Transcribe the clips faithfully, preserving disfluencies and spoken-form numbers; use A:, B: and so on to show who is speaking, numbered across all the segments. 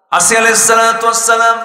A: আসিয়া আলাইহিস সালাতু ওয়াস সালাম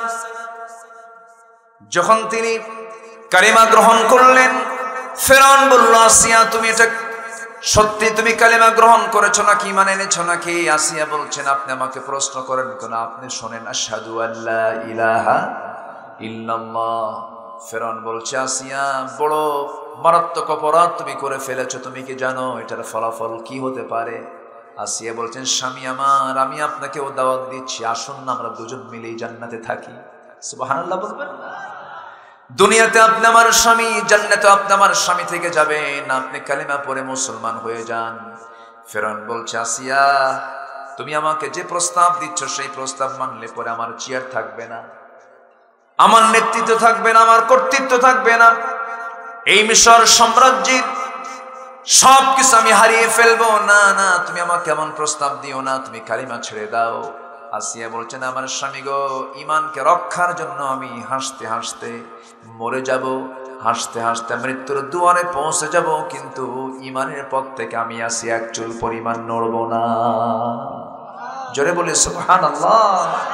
A: যখন তিনি কালিমা গ্রহণ করলেন, ফেরাউন বলল, আসিয়া তুমি এটা সত্যি তুমি কালিমা গ্রহণ করেছো নাকি, ঈমান এনেছো নাকি? আসিয়া বলছেন, আপনি আমাকে প্রশ্ন করেন কেন, আপনি শোনেন, আশহাদু আল্লা ইলাহা ইল্লাল্লাহ। ফেরাউন বলছে, আসিয়া বড় মারাত্মক অপরাধ তুমি করে ফেলেছো, তুমি কি জানো এটার ফলাফল কি হতে পারে? আসিয়া বলছেন, স্বামী আমার, আমি আপনাকেও দাওয়াত দিচ্ছি, আসুন না আমরা দুজন মিলেই জান্নাতে থাকি। সুবহানাল্লাহ বলবেন। দুনিয়াতে আপনি আমার স্বামী, জান্নাতে আপনি আমার স্বামী থেকে যাবেন, আপনি কালিমা পড়ে মুসলমান হয়ে যান। ফেরাউন বলছে, আসিয়া তুমি আমাকে যে প্রস্তাব দিচ্ছ সেই প্রস্তাব মানলে পরে আমার চেয়ার থাকবে না, আমার নেতৃত্ব থাকবে না, আমার কর্তৃত্ব থাকবে না, এই মিশর সাম্রাজ্যের সব কিছু আমি হারিয়ে ফেলবো। না না, তুমি আমাকে এমন প্রস্তাব দিও না, তুমি কালিমা ছেড়ে দাও। আসিয়া বলছেন, আমার স্বামী গো, ঈমানকে রক্ষার জন্য আমি হাসতে হাসতে মরে যাব, হাসতে হাসতে মৃত্যুর দুয়ারে পৌঁছে যাব, কিন্তু ঈমানের পথ থেকে আমি আসিয়া এক চুল পরিমাণ নড়ব না। জোরে বলে সুবহানাল্লাহ।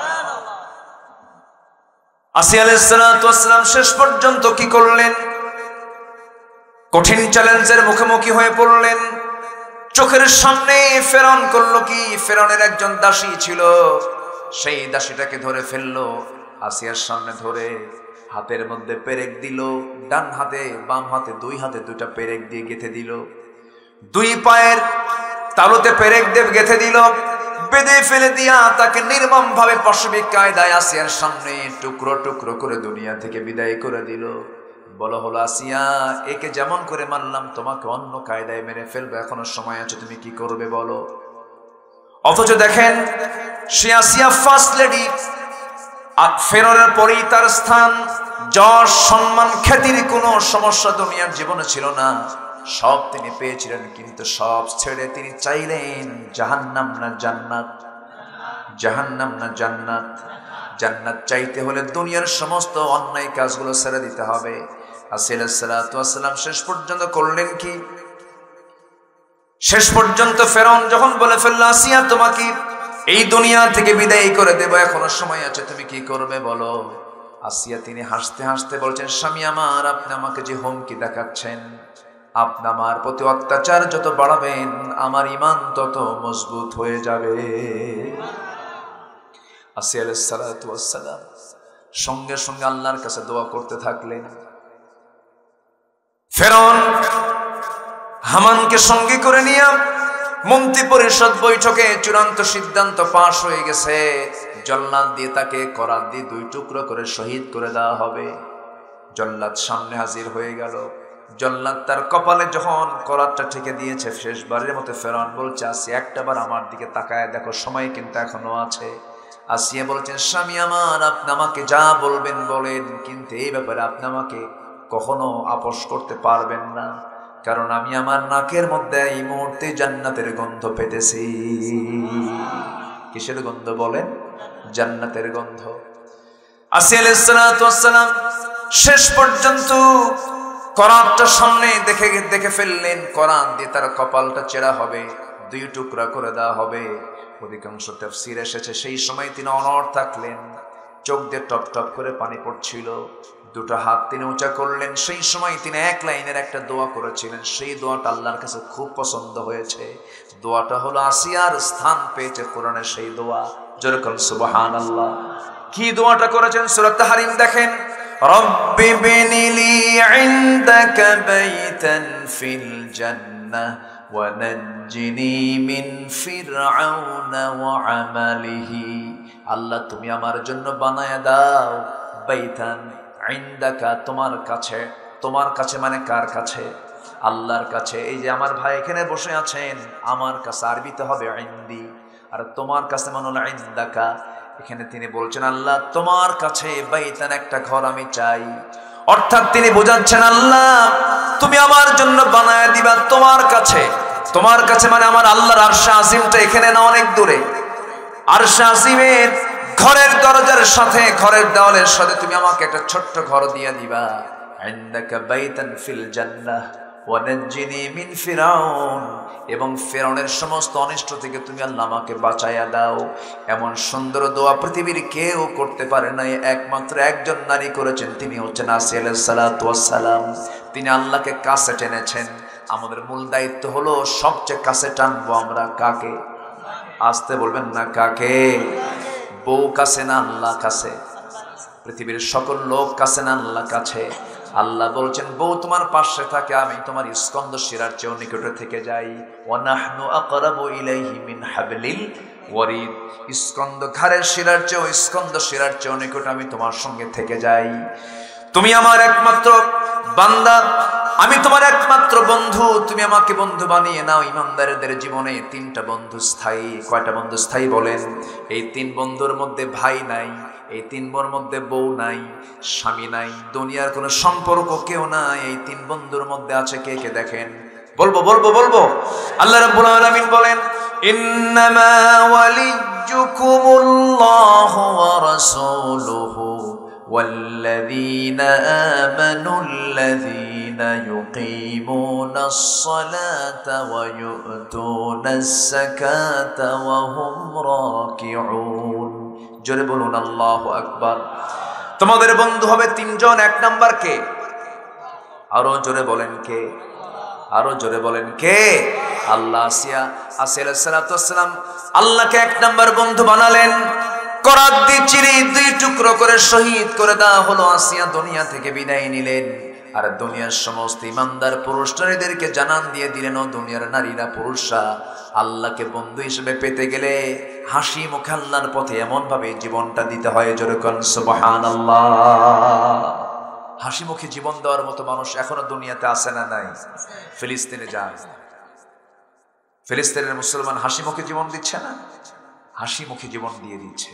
A: আসিয়া আলাইহিস সালাতু ওয়াস সালাম শেষ পর্যন্ত কি করলেন? কঠিন চ্যালেঞ্জের মুখোমুখি হয়ে পড়লেন। চোখের সামনে ফেরাউন করলো কি, ফেরাউনের একজন দাসী ছিল, সেই দাসীটাকে ধরে ফেললো, আসিয়ার সামনে ধরে হাতের মধ্যে পেরেক দিল, ডান হাতে বাম হাতে দুই হাতে দুইটা পেরেক দিয়ে গেঁথে দিল, দুই পায়ের তালুতে পেরেক দিয়ে গেঁথে দিল, বেঁধে ফেলে দিয়া তাকে নির্মম ভাবে পাশবিক কায়দায় আসিয়ার সামনে টুকরো টুকরো করে দুনিয়া থেকে বিদায় করে দিল। বলো হলো, আসিয়া একে যেমন করে মারলাম তোমাকে অন্য কায়দায় মেরে ফেলবে, এখনো সময় আছে, তুমি কি করবে বলো? অথচ দেখেন, সে আসিয়া ফার্স্ট লেডি, ফেরাউনের পরেই তার স্থান, যশ সম্মান খ্যাতির কোনো সমস্যা দুনিয়ার জীবনে ছিল না, সব তিনি পেয়েছিলেন, কিন্তু সব ছেড়ে তিনি চাইলেন জাহান্নাম না জান্নাত, জাহান্নাম না জান্নাত। জান্নাত চাইতে হলে দুনিয়ার সমস্ত অন্যায় কাজগুলো ছেড়ে দিতে হবে। আসিয়া আলাইহিস সালাতু ওয়াস সালাম শেষ পর্যন্ত করলেন কি? শেষ পর্যন্ত ফেরাউন যখন বলে ফেলল, আসিয়া তোমাকে এই দুনিয়া থেকে বিদায় করে দেব, এখনো সময় আছে, তুমি কি করবে বলো? আসিয়া তিনি হাসতে হাসতে বলছেন, স্বামী আমার, আপনি আমাকে যে হুমকি দেখাচ্ছেন, আপনি আমার প্রতি অত্যাচার যত বাড়াবেন আমার ঈমান তত মজবুত হয়ে যাবে। আসিয়া আলাইহিস সালাতু ওয়াস সালাম সঙ্গে সঙ্গে আল্লাহর কাছে দোয়া করতে থাকলেন। ফেরাউন হামানকে সঙ্গে করে নিয়ে মন্ত্রী পরিষদ বৈঠকে চূড়ান্ত সিদ্ধান্ত পাশ হয়ে গেছে, জল্লাদ দিয়ে তাকে করাত দিয়ে দুই টুকরো করে শহীদ করে দেওয়া হবে। জল্লাদ সামনে হাজির হয়ে গেল, জল্লাদ তার কপালে যখন করাতটা ঠেকে দিয়েছে, শেষবারের মতো ফেরাউন বলছে, আসিয়া একটা বার আমার দিকে তাকায় দেখো, সময় কিন্তু এখনো আছে। আসিয়া বলছেন, স্বামী আমার, আপনি আমাকে যা বলবেন বলেন, কিন্তু এই ব্যাপারে আপনি আমাকে কখনো আপোষ করতে পারবেন না, কারণ আমি আমার নাকের মধ্যে এই মুহূর্তে জান্নাতের গন্ধ পেতেছি। কিসের গন্ধ বলেন? জান্নাতের গন্ধ। আসিয়া আলাইহিস সালাতু ওয়াস সালাম শেষ পর্যন্ত করাতটা সামনে দেখে দেখে ফেললেন, করাত দিয়ে তার কপালটা চেরা হবে, দুই টুকরা করে দেওয়া হবে। অধিকাংশ তাফসীর এসেছে সেই সময় তিনি অনড় থাকলেন, চোখ দিয়ে টপ টপ করে পানি পড়ছিল, দুটো হাত তিনি উঁচা করলেন, সেই সময় তিনি এক লাইনের একটা দোয়া করেছিলেন, সেই দোয়াটা আল্লাহর কাছে খুব পছন্দ হয়েছে। দোয়াটা হলো আসিয়ার স্থান পেয়েছে কোরআনের সেই দোয়া, যেরকম সুবহানাল্লাহ। কি দোয়াটা করেছেন? সূরা তাহরিম দেখেন, রব্বি বিনিলি ইনদাকা বাইতান ফিল জান্নাহ ওয়া নাজ্জিনি মিন ফিরআউনা ওয়া আমালিহি। আল্লাহ তুমি আমার জন্য বানায়া দাও বাইতান ইনদাকা, তোমার কাছে, তোমার কাছে মানে কার কাছে? আল্লাহর কাছে। এই যে আমার ভাই এখানে বসে আছেন, আমার কাছে আরবিতে হবে ইনদি, আর তোমার কাছে মানে হলো ইনদাকা। এখানে তিনি বলছেন, আল্লাহ তোমার কাছে বাইতান, একটা ঘর আমি চাই। অর্থাৎ তিনি বোঝাচ্ছেন, আল্লাহ তুমি আমার জন্য বানায় দিবা তোমার কাছে। তোমার কাছে মানে আমার আল্লাহর আরশে আজিমটা এখানে না, অনেক দূরে। আরশে আজিমের ঘরের দরজার সাথে, ঘরের দেওয়ালের সাথে তুমি আমাকে একটা ছোট্ট ঘর দিয়ে দিবা। ইনদাকা বাইতান ফিল জান্নাহ ওয়ানাজ্জিনি মিন ফিরাউন, এবং ফিরাউনের সমস্ত অনিষ্ট থেকে তুমি আল্লাহ আমাকে বাঁচাইয়া দাও। এমন সুন্দর দোয়া পৃথিবীর কেউ করতে পারে নাই, একমাত্র একজন নারী করেছেন, তিনি হচ্ছেন আসিয়া আলাইহিস সালাতু ওয়াস সালাম। তিনি আল্লাহকে কাছে টেনেছেন। আমাদের মূল দায়িত্ব হলো সবচেয়ে কাছে টানবো আমরা কাকে? আসতে বলবেন না, কাকে? বউ কাছে না আল্লাহ কাছে? পৃথিবীর সকল লোক কাছে না আল্লাহ কাছে? আল্লাহ বলছেন বউ তোমার পাশে থাকে, আমি তোমার স্কন্দ শিরার চেয়েও নিকটে থেকে যাই। ওয়া নাহনু আকরাবু ইলাইহি মিন হাবলিল ওয়ারিদ, স্কন্দ ঘাড়ের শিরার চেয়েও স্কন্দ শিরার চেয়েও নিকট আমি তোমার সঙ্গে থেকে যাই। তুমি আমার একমাত্র বান্দা, আমি তোমার একমাত্র বন্ধু, তুমি আমাকে বন্ধু বানিয়ে নাও। ইমানদারদের জীবনে তিনটা বন্ধু স্থায়ী। কয়টা বন্ধু স্থায়ী বলেন? এই তিন বন্ধুর মধ্যে ভাই নাই, এই তিন বোর মধ্যে বউ নাই, স্বামী নাই, দুনিয়ার কোনো সম্পর্ক কেউ নাই। এই তিন বন্ধুর মধ্যে আছে কে কে দেখেন? বলবো বলবো বলবো আল্লাহ রাব্বুল আলামিন বলেন, ইন্নামা ওয়ালিয়্যুকুমুল্লাহু ওয়া রাসূলুহু ওয়াল্লাযীনা আমানুল্লাযীনা ইউকীমুনাস সালাতা ওয়া ইউ'তুনাস যাকাতা ওয়া হুম রাকিউন। জোরে বলুন আল্লাহু আকবার। তোমাদের বন্ধু হবে তিনজন। এক নাম্বার কে? আরো জোরে বলেন কে? আরো জোরে বলেন কে? আল্লাহ। আসিয়া আসিয়া আলাইহিস সালাতু ওয়াস সালাম আল্লাহকে এক নাম্বার বন্ধু বানালেন। করাত দিয়ে চিরে দুই টুকরো করে শহীদ করে দেওয়া হলো। আসিয়া দুনিয়া থেকে বিদায় নিলেন। আর দুনিয়ার সমস্ত ইমানদার পুরুষ নারীদেরকে জানান দিয়ে দিলেন, ও দুনিয়ার নারীরা পুরুষরা, আল্লাহকে বন্ধু হিসেবে পেতে গেলে হাসি মুখে আল্লাহর পথে এমন ভাবে জীবনটা দিতে হয়, যেরকম সুবহানাল্লাহ। হাসি মুখে জীবন দেওয়ার মতো মানুষ এখনো দুনিয়াতে আছে না নাই? ফিলিস্তিনে যান, ফিলিস্তিনের মুসলমান হাসি মুখে জীবন দিচ্ছে না? হাসি মুখে জীবন দিয়ে দিচ্ছে।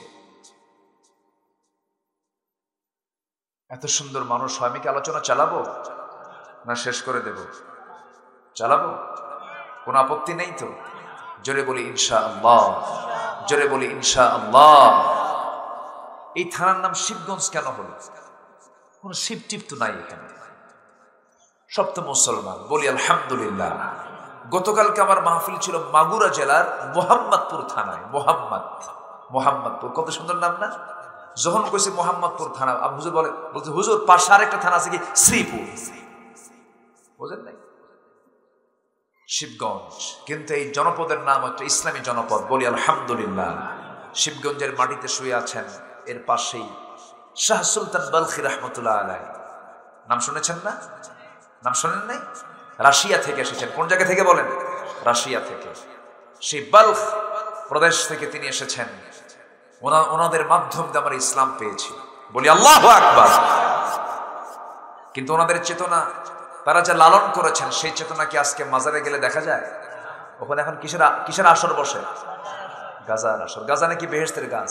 A: এত সুন্দর মানুষ হয়। আমি কি আলোচনা চালাবো না শেষ করে দেব? চালাবো, কোন আপত্তি নেই তো? জোরে বলি ইনশাআল্লাহ, জোরে বলি ইনশাআল্লাহ। এই থানার নাম শিবগঞ্জ কেন হলো? কোন শিব টিপ তো নাই এখানে, সব তো মুসলমান। বলি আলহামদুলিল্লাহ। গতকালকে আমার মাহফিল ছিল মাগুরা জেলার মোহাম্মদপুর থানায়। মোহাম্মদ মোহাম্মদপুর, কত সুন্দর নাম না? যখন কইছে মোহাম্মদপুর থানা, আবু হুজুর বলে বলছে হুজুর পাশে আরেকটা থানা আছে কি, শ্রীপুর। বুঝেন নাই? শিবগঞ্জ। কিন্তু এই জনপদের নাম হচ্ছে ইসলামী জনপদ। বলি আলহামদুলিল্লাহ। শিবগঞ্জের মাটিতে শুয়ে আছেন, এর পাশেই শাহ সুলতান বালখি রহমতুল্লাহ আলাইহি। নাম শুনেছেন না? নাম শোনেন নাই? রাশিয়া থেকে এসেছেন। কোন জায়গা থেকে বলেন? রাশিয়া থেকে। সেই বালখ প্রদেশ থেকে তিনি এসেছেন। ওনাদের মাধ্যম দিয়ে আমরা ইসলাম পেয়েছি। বলি আল্লাহু আকবার। কিন্তু ওনাদের চেতনা, তারা যা লালন করেছেন, সেই চেতনা কি আজকে মাজারে গেলে দেখা যায়? ওখানে এখন কিসের কিসের আসর বসে? গাজার আসর। গাজা নাকি বেহেশতের গাছ।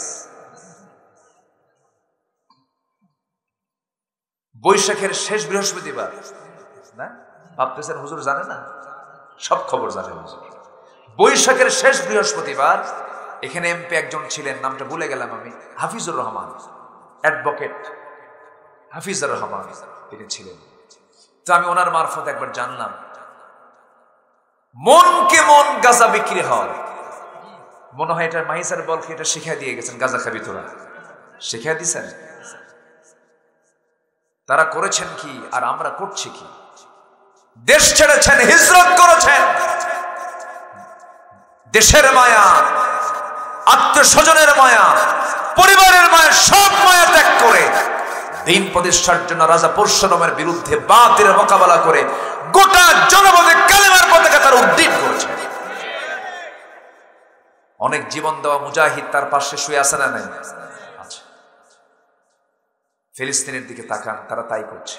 A: বৈশাখের শেষ বৃহস্পতিবার না? ভাবতেছেন হুজুর জানে না? সব খবর জানে হুজুর। বৈশাখের শেষ বৃহস্পতিবার এখানে এমপি একজন ছিলেন, নামটা ভুলে গেলাম আমি, হাফিজুর রহমান, অ্যাডভোকেট হাফিজুর রহমান তিনি ছিলেন। তো আমি ওনার মারফত একবার জানলাম মনকে মন গাঁজা বিক্রি হয়। মনে হয় এটা মাহিসার বলকে এটা শিখিয়ে দিয়ে গেছেন, গাঁজা খাবি তোরা, শিখিয়ে দিয়েছেন। তারা করেছেন কি আর আমরা করছি কি? দেশ ছেড়েছেন, হিজরত করেছেন, দেশের মায়া, আত্মীয় স্বজনের মায়া, পরিবারের মায়া, সব মায়া ত্যাগ করে দিন প্রতিষ্ঠার জন্য রাজা পরশুরামের বিরুদ্ধে বাতিলের মোকাবেলা করে গোটা জনপদে কালেমার পতাকা তারা উদ্দীন করেছে। অনেক জীবন দেওয়া মুজাহিদ তার পাশে শুয়ে আছে না নাই? আচ্ছা, ফিলিস্তিনের দিকে তাকান, তারা তাই করছে।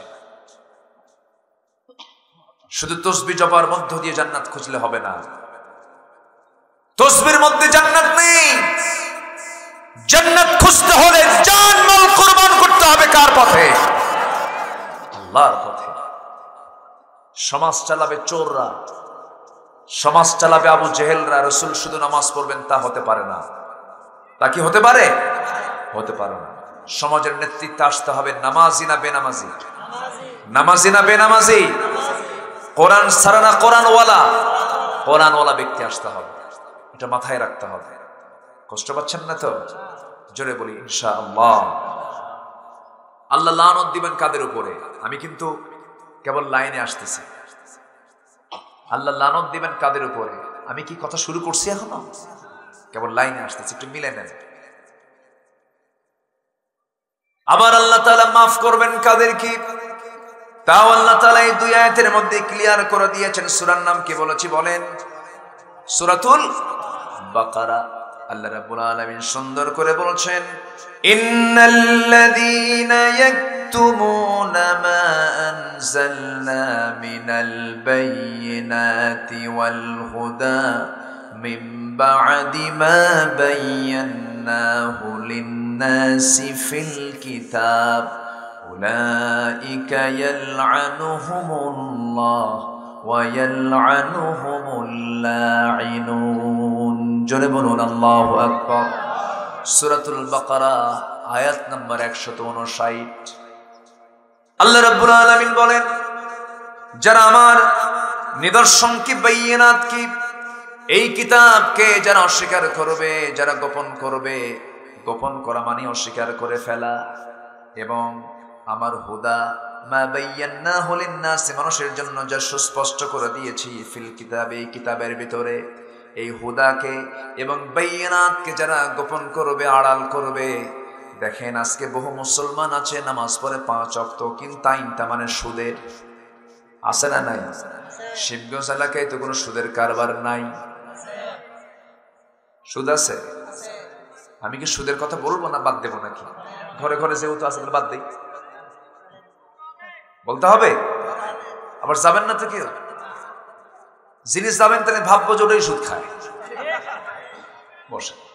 A: শুধু তসবিহ জপার মধ্য দিয়ে জান্নাত খুঁজলে হবে না। তসবির মধ্যে জান্নাত নেই। জান্নাত খুঁজতে হলে জান মাল কুরবান করতে হবে। কার পথে? আল্লাহর পথে। সমাজ চালাবে চোররা, সমাজ চালাবে আবু জেহেলরা। রাসূল শুধু নামাজ পড়বেন তা হতে পারে না। তা কি হতে পারে? হতে পারে না। সমাজের নেতৃত্বে আসতে হবে নামাজি না বেনামাজি? নামাজি না বেনামাজি? কোরআন ছাড়া না কোরআনওয়ালা, কোরআনওয়ালা ব্যক্তি আসতে হবে, এটা মাথায় রাখতে হবে। কষ্ট পাচ্ছেন না তো? জোরে বলি ইনশাআল্লাহ। আল্লাহ লানত দিবেন কাদের উপরে? আমি কিন্তু কেবল লাইনে আসতেছি। আল্লাহ লানত দিবেন কাদের উপরে? আমি কি কথা শুরু করছি এখনো? কেবল লাইনে আসতেছি, একটু মিলে নেন। আবার আল্লাহ তাআলা মাফ করবেন কাদের কি? তাও আল্লাহ তাআলা এই দুই আয়াতের মধ্যে ক্লিয়ার করে দিয়েছেন। সূরার নাম কি বলেছি বলেন? সূরাতুল বাকারা। আল্লাহ রাব্বুল আলামিন সুন্দর করে বলছেন, ইন্নাল্লাযীনা ইয়াকতুমুনা মা আনজালনা মিনাল বায়্যিনাতি ওয়াল হুদা মিন বা'দি মা বায়্যানাহু লিন-নাসি ফিল কিতাব উলাইকা ইয়ালআনুহুমুল্লাহ ওয়া ইয়ালআনুহুমুল লাঈনুন। জোরে বলুন আল্লাহু আকবার। সূরাতুল বাকারা আয়াত নম্বর একশত উনষাট। আল্লাহ রাব্বুল আলামিন বলেন, যারা আমার নিদর্শন কি বাইয়িনাত কি এই কিতাবকে যারা অস্বীকার করবে, যারা গোপন করবে, গোপন করা মানে অস্বীকার করে ফেলা, এবং আমার হুদা মা বায়্যানাহু লিন-নাস মানুষের জন্য যা সুস্পষ্ট করে দিয়েছি ফিল কিতাবে এই কিতাবের ভিতরে, এই হুদাকে এবং বাইয়িনাতকে যারা গোপন করবে, আড়াল করবে। দেখেন আজকে বহু মুসলমান আছে নামাজ পড়ে পাঁচ ওয়াক্ত, কিন্তু আইনটা মানে সুদের। আছে না নাই? শিবগঞ্জ এলাকায় তো কোনো সুদের কারবার নাই। সুদ আছে? আমি কি সুদের কথা বলবো না বাদ দেবো নাকি? ঘরে ঘরে যেহেতু আছে বাদ দেই, বলতে হবে। আবার যাবেন না তো কেউ? জিনিস যাবেন তাহলে ভাববো যে ওটাই সুদ খায়। বসে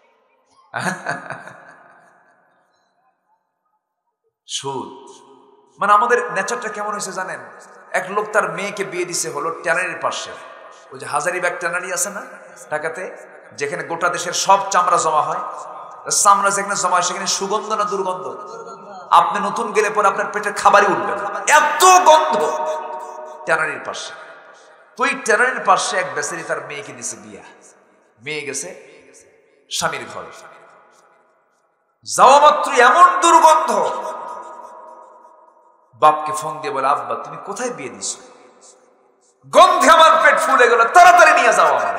A: সুদ মানে আমাদের নেচারটা কেমন হয়েছে জানেন? এক লোক তার মেয়েকে বিয়ে দিছে হলো ট্যানারির পাশে। ওই যে হাজারিবাগ ট্যানারি আছে না ঢাকাতে, যেখানে গোটা দেশের সব চামড়া জমা হয়। চামড়া যেখানে জমা হয় সেখানে সুগন্ধ না দুর্গন্ধ? আপনি নতুন গেলে পরে আপনার পেটের খাবারই উঠবে না, এত গন্ধ। ট্যানারির পাশে, তো ওই ট্যানারির পাশে এক বেচারি তার মেয়েকে দিছে বিয়া। মেয়ে গেছে স্বামীর ঘরে, যাওয়া মাত্র এমন দুর্গন্ধ, বাপকে ফোন দিয়ে বলে, আব্বা তুমি কোথায় বিয়ে দিছো? গন্ধে আমার পেট ফুলে গেল, তাড়াতাড়ি নিয়ে যাও আমার।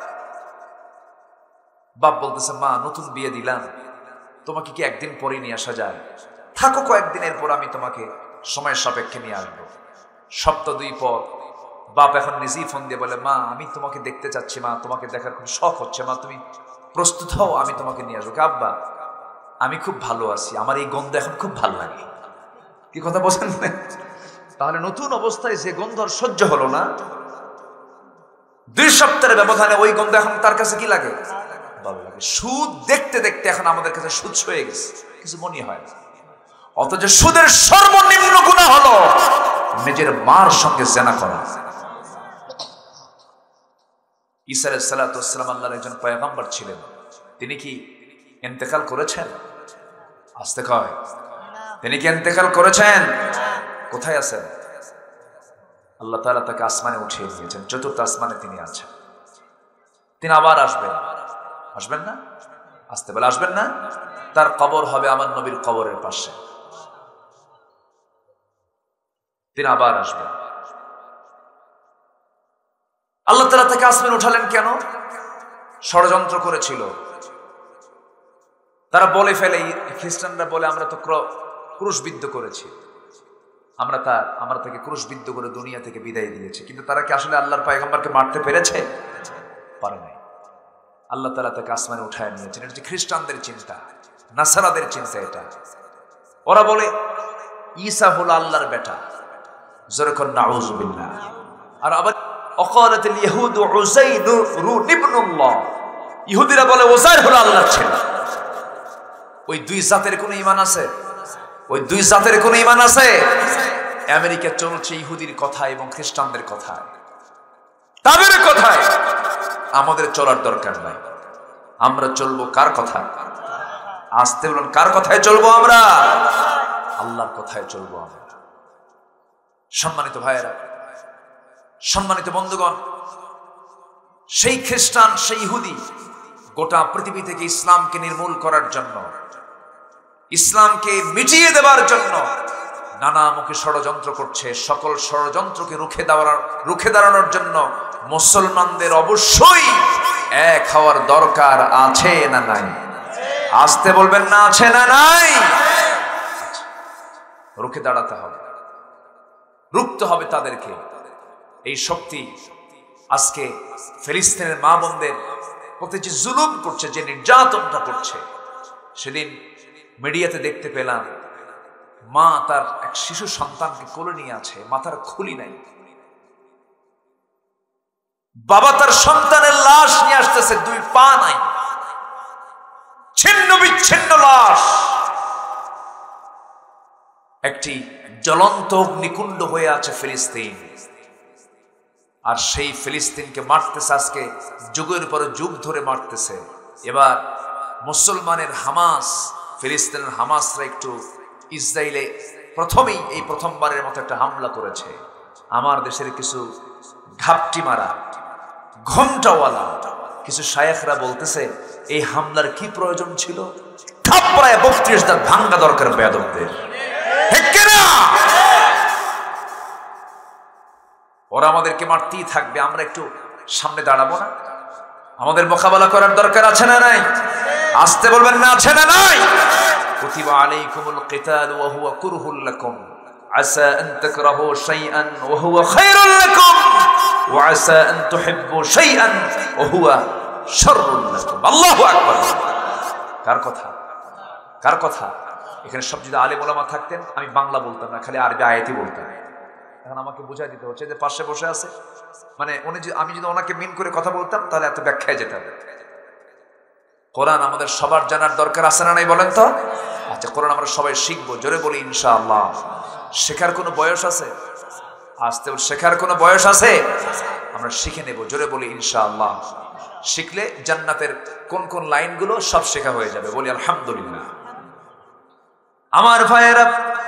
A: বাপ বলতেছে, মা নতুন বিয়ে দিলাম, তোমাকে কি একদিন পরে নিয়ে আসা যায়? থাকো কয়েকদিনের পর আমি তোমাকে সময়ের সাপেক্ষে নিয়ে আসবো। সপ্তাহ দুই পর বাপ এখন নিজেই ফোন দিয়ে বলে, মা আমি তোমাকে দেখতে চাচ্ছি, মা তোমাকে দেখার খুব শখ হচ্ছে, মা তুমি প্রস্তুত হও, আমি তোমাকে নিয়ে আসবো। আব্বা আমি খুব ভালো আছি, আমার এই গন্ধ এখন খুব ভালো লাগে। কি কথা বলছেন? তাহলে নতুন অবস্থায় যে গন্ধ সহ্য হলো না, দুই সপ্তাহের ব্যবধানে ওই গন্ধ এখন তার কাছে কি লাগে? ভালো লাগে। সুদ দেখতে দেখতে এখন আমাদের কাছে সুদ হয়ে গেছে, কিছু মনে হয় না। অথচ সুদের সর্বনিম্ন গুনাহ হলো নিজের মার সঙ্গে জেনা করা। ঈসা আলাইহিস সালাতু ওয়াস সালাম আল্লাহর একজন পয়গম্বর ছিলেন। তিনি কি ইন্তেকাল করেছেন? আসতে কয়, তিনি কি ইন্তেকাল করেছেন? কোথায় আছেন? আল্লাহ তাআলা তাকে আসমানে উঠিয়ে নিয়েছেন, চতুর্থ আসমানে তিনি আছেন। তিনি আবার আসবেন, আসবেন না? আসতে বলে আসবেন না? তার কবর হবে আমার নবীর কবরের পাশে। তিনি আবার আসবেন। আল্লাহ তাআলা তাকে আসমানে উঠালেন কেন? ষড়যন্ত্র করেছিল। তারা বলে ফেলে, খ্রিস্টানরা বলে আমরা তো ক্রুশবিদ্ধ করেছি, আমরা তার আমরা তাকে ক্রুশবিদ্ধ করে দুনিয়া থেকে বিদায় দিয়েছি। কিন্তু তারা কি আসলে আল্লাহর পয়গম্বরকে মারতে পেরেছে? পারে নাই। আল্লাহ তাআলা তাকে আসমানে উঠায় নিয়েছেন। এটা হচ্ছে খ্রিস্টানদের চিন্তা, নাসারাদের চিন্তা এটা। ওরা বলে ঈসা হলো আল্লাহর বেটা, যরকন নাউযুবিল্লাহ। আর আবার অকালাতুল ইয়াহুদ উযাইর ইবনুল্লাহ, ইহুদিরা বলে উযাইর হলো আল্লাহর ছেলে। ওই দুই জাতের কোন ঈমান আছে? ওই দুই জাতের কোন ঈমান আছে? আমেরিকা চলছে ইহুদির কথা এবং খ্রিস্টানদের কথা, তাদের কথায় আমাদের চলার দরকার নাই। আমরা চলবো কার কথা? আসতে বলুন, কার কথায় চলবো আমরা? আল্লাহর কথায় চলবো আমরা। সম্মানিত ভাইয়েরা, সম্মানিত বন্ধুগণ, সেই খ্রিস্টান, সেই ইহুদি গোটা পৃথিবী থেকে ইসলামকে নির্মূল করার জন্য, ইসলামকে মিটিয়ে দেওয়ার জন্য নানামুখী ষড়যন্ত্র করছে। সকল ষড়যন্ত্রকে রুখে দেওয়ার রুখে দাঁড়ানোর জন্য মুসলমানদের অবশ্যই এক হওয়ার দরকার আছে না নাই? আসতে বলবেন না, আছে না নাই? রুখে দাঁড়াতে হবে, রুখতে হবে তাদেরকে। এই শক্তি আজকে ফিলিস্তিনের মা বোনদের প্রতি যে জুলুম করছে, যে নির্যাতনটা করছে, সেদিন মিডিয়াতে দেখতে পেলাম মা তার এক শিশু সন্তানকে কোলে নিয়ে আছে, মাথার খুলি নাই। বাবা তার সন্তানের লাশ নিয়ে আসতেছে, দুই পা নাই, ছিন্ন বিচ্ছিন্ন লাশ। একটি জ্বলন্ত অগ্নিকুণ্ড হয়ে আছে ফিলিস্তিন, আর সেই ফিলিস্তিনকে মারতেছে আজকে, যুগের পর যুগ ধরে মারতেছে। এবার মুসলমানের হামাস, ফিলিস্তিনের হামাসরা একটু ইসরায়েলে প্রথমেই এই প্রথমবারের মতো একটা হামলা করেছে। আমার দেশের কিছু ঘাপটি মারা, ঘোমটাওয়ালা কিছু শায়েখরা বলতেছে এই হামলার কি প্রয়োজন ছিল? থাপ্পড়ায় বত্রিশ দাঁত ভাঙ্গা দরকার বেয়াদবদের। ওরা আমাদেরকে মারতেই থাকবে, আমরা একটু সামনে দাঁড়াবো না? আমাদের মোকাবেলা করার দরকার আছে না নাই? আসতে বলবেন না, আছে না নাই? কুতিবা আলাইকুমুল কিতাল ওয়া হুয়া কুরহুল লাকুম আসা আন তাকরাহু শাইআন ওয়া হুয়া খায়রুল লাকুম ওয়া আসা আন তুহিব্বু শাইআন ওয়া হুয়া শাররুল লাকুম। আল্লাহু আকবার। কার কথা? কার কথা? এখানে সব যদি আলেম ওলামা থাকতেন আমি বাংলা বলতাম না, খালি আরবি আয়াতই বলতাম। এখন আমাকে বুঝাই দিতে হচ্ছে যে পাশে বসে আছে, মানে উনি যদি, আমি যদি ওনাকে মিন করে কথা বলতাম তাহলে এত ব্যাখ্যায় যেতে হবে। কোরআন আমাদের সবার জানার দরকার আছে না নাই বলেন তো? আচ্ছা, কোরআন আমরা সবাই শিখবো, জোরে বলি ইনশাআল্লাহ। শেখার কোনো বয়স আছে? আসতে শেখার কোনো বয়স আছে? আমরা শিখে নেব, জোরে বলি ইনশাআল্লাহ। শিখলে জান্নাতের কোন কোন লাইনগুলো সব শেখা হয়ে যাবে, বলি আলহামদুলিল্লাহ। আমার ভাইয়েরা,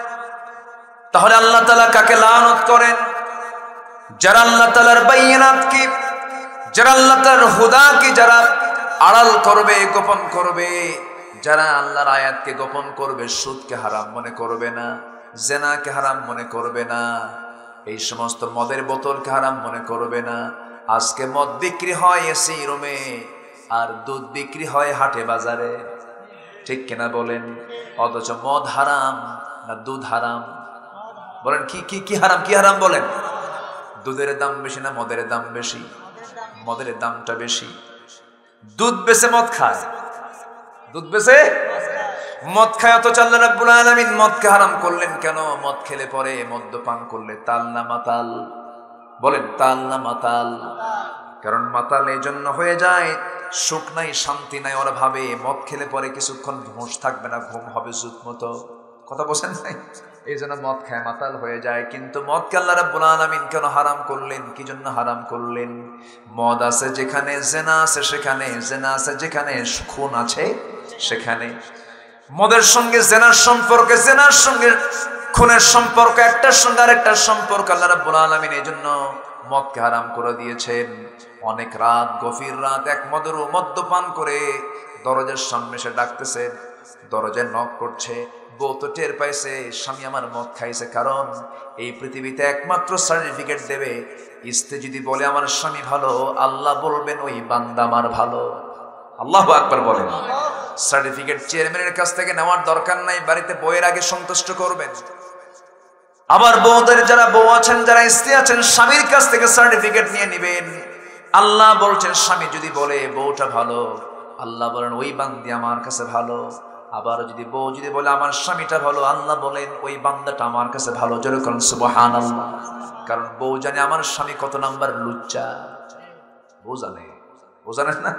A: তাহলে আল্লাহ তাআলা কাকে লানত করেন? যারা আল্লাহ তাআলার বাইনাত কি, যারা আল্লাহ তাআলার হুদা কি যারা আড়াল করবে, গোপন করবে, যারা আল্লাহর আয়াতকে গোপন করবে, সুদকে হারাম মনে করবে না, জেনাকে হারাম মনে করবে না, এই সমস্ত মদের বোতলকে হারাম মনে করবে না। আজকে মদ বিক্রি হয় এসি রুমে, আর দুধ বিক্রি হয় হাটে বাজারে, ঠিক কিনা বলেন? অথচ মদ হারাম না দুধ হারাম? বলেন কি কি কি হারাম, কি হারাম বলেন? দুধের দাম বেশি না মদের দাম বেশি? মদের দামটা বেশি। দুধ বেচে মদ খায়, দুধ বেচে মদ খায়, অথচ আল্লাহ রাব্বুল আলামিন মদকে হারাম করলেন কেন? মদ খেলে পরে, মদ্যপান করলে তাল না মাতাল? বলেন তাল না মাতাল? কারণ মাতাল এই জন্য হয়ে যায়, সুখ নাই, শান্তি নাই। ওরা ভাবে মদ খেলে পরে কিছুক্ষণ হুঁশ থাকবে না, ঘুম হবে জুত মতো। কথা বলছেন নাই? এই জন্য মদ খায়, মাতাল হয়ে যায়। কিন্তু মদকে আল্লাহ রাব্বুল আলামিন কেন হারাম করলেন? কি জন্য হারাম করলেন? মদ আছে যেখানে জেনা আছে সেখানে, জেনা আছে যেখানে খুন আছে সেখানে। মদের সঙ্গে জেনার সম্পর্ক, জেনার সঙ্গে খুনের সম্পর্ক, একটার সঙ্গে আরেকটার সম্পর্ক। আল্লাহ রাব্বুল আলামিন এই জন্য মদকে হারাম করে দিয়েছেন। অনেক রাত, গভীর রাত এক মদের মদ্যপান করে দরজার সামনে সে ডাকতেছে, দরজায় নক করছে। বউ তো টের পাইছে স্বামী আমার মদ খাইছে, কারণ এই পৃথিবীতে একমাত্র সার্টিফিকেট দেবে স্ত্রী যদি বলে আমার স্বামী ভালো, আল্লাহ বলবেন ওই বান্দা আমার ভালো। আল্লাহু আকবার বলেন। সার্টিফিকেট চেয়ারম্যানের কাছ থেকে নেওয়ার দরকার নাই, বাড়িতে বউয়ের আগে সন্তুষ্ট করবেন। আবার বউদের যারা বউ আছেন, যারা স্ত্রী আছেন, স্বামীর কাছ থেকে সার্টিফিকেট নিয়ে নেবেন। আল্লাহ বলছেন স্বামী যদি বলে বউটা ভালো, আল্লাহ বলেন ওই বান্দি আমার কাছে ভালো। আবার যদি বউ যদি বলে আমার স্বামীটা ভালো, আল্লাহ বলেন ওই বান্দাটা আমার কাছে ভালো। যেরকম সুবহানাল্লাহ। কারণ বউ জানে আমার স্বামী কত নাম্বার লুচ্চা, বউ জানে। বউ জানেন না?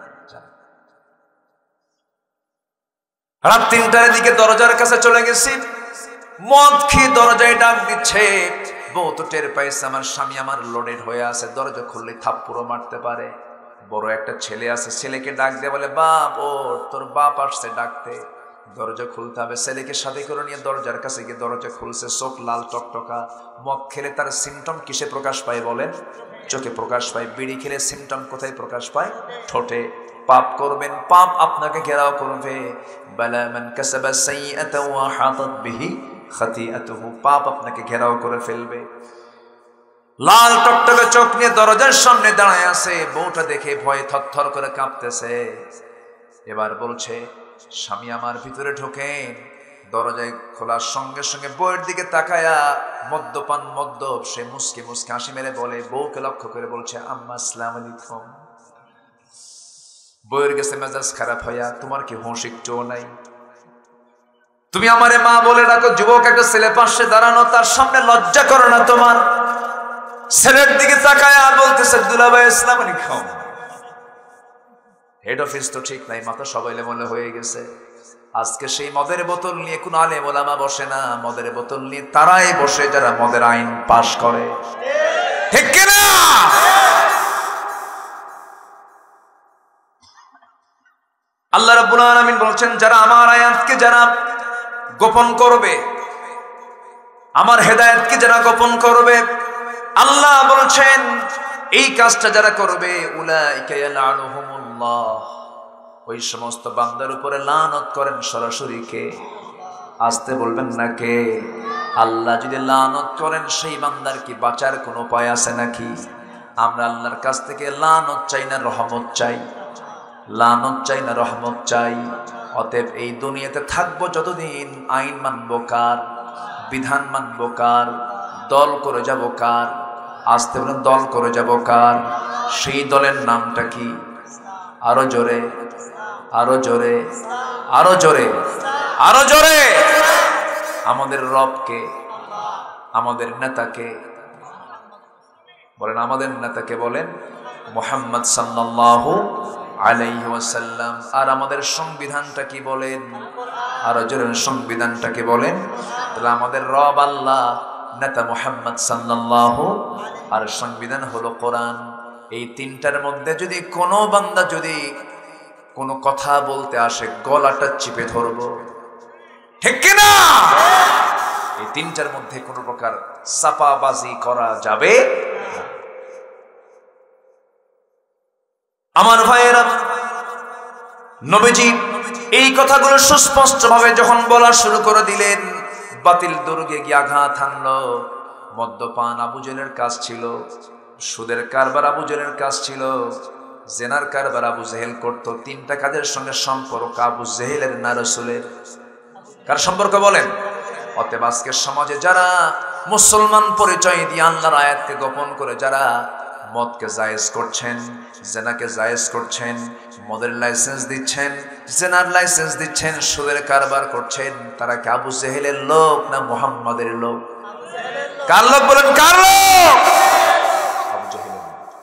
A: রাত তিনটার দিকে দরজার কাছে চলে গেছি, মদ খেয়ে দরজায় ডাক দিচ্ছে। বউ তো টের পাইছে আমার স্বামী আমার লোডেড হয়ে আছে, দরজা খুললে থাপ্পড়ও মারতে পারে। বড় একটা ছেলে আছে, ছেলেকে ডাক দিয়ে বলে বাপ, ও তোর বাপ আসছে ডাকতে। দরজা খুলতে হবে। ছেলেকে সাথে করে নিয়ে দরজার কাছে গিয়ে দরজা খুলছে, চোখ লাল টকটকা। মদ খেলে তার সিমটম কিসে প্রকাশ পায় বলেন? চোখে প্রকাশ পায়। বিড়ি খেলে সিমটম কোথায় প্রকাশ পায়? ঠোঁটে। পাপ করবেন, পাপ আপনাকে ঘেরাও করবে। বালা মান কাসাবা সাইয়্যাতান ওয়া হাতাত বিহি খাতিআতুহু, পাপ আপনাকে ঘেরাও করে ফেলবে। লাল টকটকে চোখ নিয়ে দরজার সামনে দাঁড়ায় আছে, বউটা দেখে ভয়ে থরথর করে কাঁপতেছে। এবার বলছে, স্বামী আমার ভিতরে ঢোকেন। দরজায় খোলার সঙ্গে সঙ্গে বউয়ের দিকে তাকায়া মদ্যপান মদ্যপ সে মুসকে মুসকে হাসি মেরে বলে, বউকে লক্ষ্য করে বলছে, আম্মা আসসালামু আলাইকুম। বউয়ের গেছে মেজাজ খারাপ হইয়া, তোমার কি হোশ একটুও নাই? তুমি আমারে মা বলে ডাকো, যুবক একটা ছেলে পাশে দাঁড়ানো, তার সামনে লজ্জা করো না তোমার? ছেলের দিকে তাকায়া বলতেছে, দুলাভাই আসসালামু আলাইকুম। হেড অফিস তো ঠিক নাই, মাথা সবাই মনে হয়ে গেছে। আজকে সেই মদের বোতল নিয়ে কোন আলেম ওলামা বসে না, মদের বোতল নিয়ে তারাই বসে যারা মদের আইন পাশ করে, ঠিক কিনা? আল্লাহ রাব্বুল আলামিন বলছেন, যারা আমার আয়াতকে যারা গোপন করবে, আমার হেদায়েতকে যারা গোপন করবে, আল্লাহ বলছেন এই কাজটা যারা করবে, উলাইকা ইয়ালআনুহুমুল্লাহ, ওই সমস্ত বান্দার উপরে লানত করেন সরাসরি কে? আসতে বলবেন না কে? আল্লাহ যদি লানত করেন, সেই বান্দার কি বাঁচার কোনো উপায় আছে নাকি? আমরা আল্লাহর কাছ থেকে লানত চাই না রহমত চাই? লানত চাই না রহমত চাই? অতএব এই দুনিয়াতে থাকবো যতদিন, আইন মানবো কার? বিধান মানবো কার? দল করে যাব কার? আসতে বলেন, দল করে যাব কার? সেই দলের নামটা কি? আরো জোরে, আরো জোরে, আরো জোরে, আরো জোরে। আমাদের রবকে, আমাদের নেতাকে বলেন, আমাদের নেতাকে বলেন মুহাম্মদ সাল্লাল্লাহু আলাইহি ওয়াসাল্লাম। আর আমাদের সংবিধানটা কি বলেন? আরো জোরে, সংবিধানটা কি বলেন? তাহলে আমাদের রব আল্লাহ, নেতা মুহাম্মদ সাল্লাল্লাহু, আর সংবিধান হলো কোরআন। এই তিনটার মধ্যে যদি কোনো বান্দা যদি কোনো কথা বলতে আসে, গলাটা চিপে ধরবো, ঠিক কিনা? এই তিনটার মধ্যে কোনো প্রকার চাপাবাজি করা যাবে। আমার ভাইয়েরা, নবীজি এই কথাগুলো সুস্পষ্ট ভাবে যখন বলা শুরু করে দিলেন, বাতিল দুর্গে গিয়ে আঘাত হানলো। মদ্যপান আবু জেহেলের কাজ ছিল, সুদের কারবার আবু জেহেলের কাজ ছিল, জেনার কারবার আবু জেহেল করত। তিনটা কাজের সঙ্গে সম্পর্ক আবু জেহেলের না রাসূলের? কার সম্পর্ক বলেন? অতএব আজকের সমাজে যারা মুসলমান পরিচয় দিয়ে আল্লাহর আয়াতকে গোপন করে যারা মদকে জায়েজ করছেন, জেনাকে জায়েজ করছেন, মদের লাইসেন্স দিচ্ছেন, জেনার লাইসেন্স দিচ্ছেন, সুদের কারবার করছেন, তারা কি আবু জেহেলের লোক না মুহাম্মাদের লোক? কার লোক বলেন, কার লোক? আবু জেহেলের।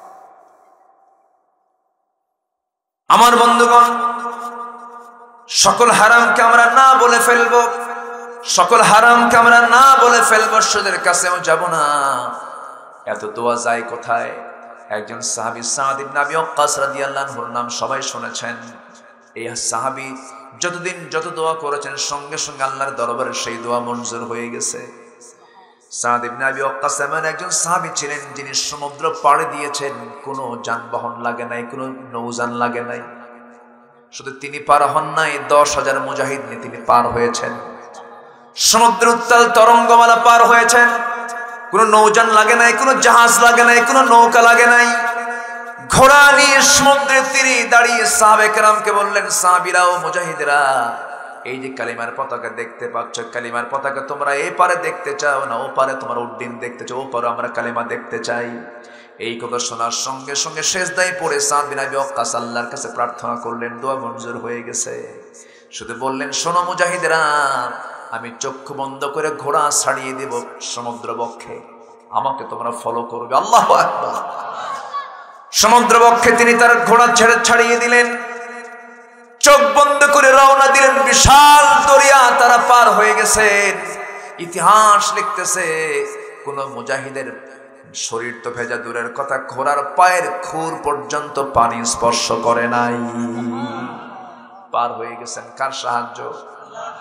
A: আমার বন্ধুগণ, সকল হারামকে আমরা না বলে ফেলবো, সকল হারামকে আমরা না বলে ফেলবো, সুদের কাছেও যাব না। এত দোয়া যায় কোথায়? একজন সাহাবী সাদ ইবনে আবি ওয়াক্কাস রাদিয়াল্লাহু আনহুর নাম সবাই শুনেছেন। এই সাহাবী যতদিন যত দোয়া করেছেন, সঙ্গে সঙ্গে আল্লাহর দরবারে সেই দোয়া মঞ্জুর হয়ে গেছে। সাদ ইবনে আবি ওয়াক্কাস এমন একজন সাহাবী ছিলেন যিনি সমুদ্র পাড়ি দিয়েছেন, কোনো যানবাহন লাগে নাই, কোনো নৌযান লাগে নাই। শুধু তিনি পার হন নাই, দশ হাজার মুজাহিদ নিয়ে তিনি পার হয়েছেন। সমুদ্র উত্তাল তরঙ্গমালা পার হয়েছেন, কোনো নৌযান লাগে নাই, কোনো জাহাজ লাগে নাই, কোনো নৌকা লাগে নাই। ঘোড়া নিয়ে সমুদ্রের তীরে দাঁড়িয়ে সাহাবে কেরামকে বললেন, সাহাবীরা ও মুজাহিদরা, এই যে কালিমার পতাকা দেখতে পাচ্ছ, কালিমার পতাকা তোমরা এই পারে দেখতে চাও না ও পারে তোমরা উড্ডীন দেখতে চাও, ও পারে আমরা কালিমা দেখতে চাই। এই কথা শোনার সঙ্গে সঙ্গে সেজদায় পড়ে সাদ বিন আবি ওয়াক্কাস আল্লাহর কাছে প্রার্থনা করলেন, দোয়া মঞ্জুর হয়ে গেছে। শুধু বললেন, শোনো মুজাহিদরা, আমি চক্ষু বন্ধ করে ঘোড়া ছাড়িয়ে দেব সমুদ্র বক্ষে, আমাকে তোমরা ফলো করবে। আল্লাহু আকবার। সমুদ্র বক্ষে তিনি তার ঘোড়া ছেড়ে ছাড়িয়ে দিলেন, চোখ বন্ধ করে রওনা দিলেন। বিশাল দরিয়া তারা পার হয়ে গেছেন। ইতিহাস লিখতেছে, কোন মুজাহিদের শরীর তো ভেজা দূরের কথা, ঘোড়ার পায়ের খুর পর্যন্ত পানি স্পর্শ করে নাই। পার হয়ে গেছেন কার সাহায্য?